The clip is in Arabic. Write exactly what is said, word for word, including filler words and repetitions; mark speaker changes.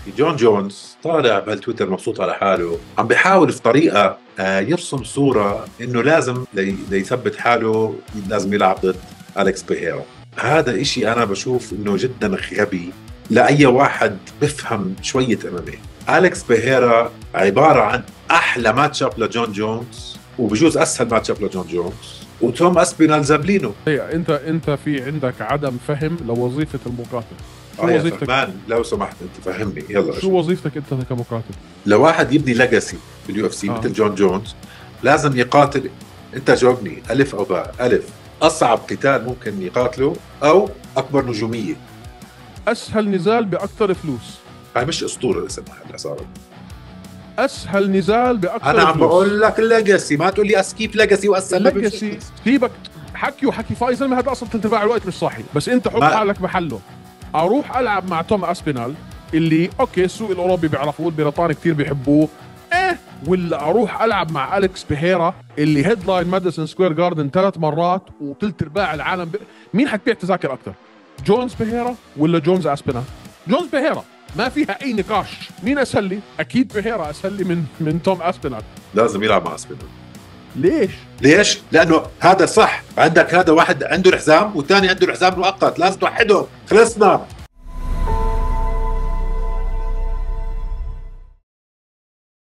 Speaker 1: جون جونز طالع بهالتويتر مبسوط على حاله، عم بيحاول في طريقه آه، يرسم صوره انه لازم لي- ليثبت حاله لازم يلعب ضد أليكس بيهيرا. هذا إشي انا بشوف انه جدا غبي لاي واحد بفهم شويه ام ام اي. أليكس بيهيرا عباره عن احلى ماتش اب لجون جونز، وبجوز اسهل ماتش اب لجون جونز، وتوم اسبينال زابلينو.
Speaker 2: هي انت انت في عندك عدم فهم لوظيفه المقاتل. شو
Speaker 1: آه يا
Speaker 2: وظيفتك؟
Speaker 1: فهمان لو سمحت انت فهمني يلا.
Speaker 2: شو وظيفتك انت كمقاتل؟
Speaker 1: لواحد يبني ليجاسي باليو اف سي
Speaker 2: آه.
Speaker 1: مثل جون جونز لازم يقاتل. انت جاوبني الف او باء. الف، اصعب قتال ممكن يقاتله او اكبر نجوميه.
Speaker 2: اسهل نزال باكثر فلوس.
Speaker 1: هاي مش اسطوره اسمها هلا صارت.
Speaker 2: اسهل نزال باكثر
Speaker 1: انا عم
Speaker 2: فلوس.
Speaker 1: بقول لك ليجاسي، ما تقول لي اسكيب ليجاسي واسهل
Speaker 2: الليجاسي سيبك حكي وحكي فايز، زلمه هذا اصلا ثلث ارباع الوقت مش صاحي، بس انت حط
Speaker 1: ما-
Speaker 2: حالك محله. اروح العب مع توم اسبينال اللي اوكي السوق الاوروبي بيعرفوه، البريطاني كثير بيحبوه، ايه، ولا اروح العب مع اليكس بيهيرا اللي هيدلاين ماديسون سكوير جاردن ثلاث مرات وثلث ارباع العالم ب... مين حتبيع تذاكر اكثر؟ جونز بيهيرا ولا جونز اسبينال؟ جونز بيهيرا، ما فيها اي نقاش. مين اسهل لي؟ اكيد بيهيرا اسهل لي من من توم اسبينال.
Speaker 1: لازم يلعب مع اسبينال.
Speaker 2: ليش؟
Speaker 1: ليش؟ لانه هذا صح، عندك هذا واحد عنده الحزام والثاني عنده الحزام المؤقت، لازم توحدهم. خلصنا.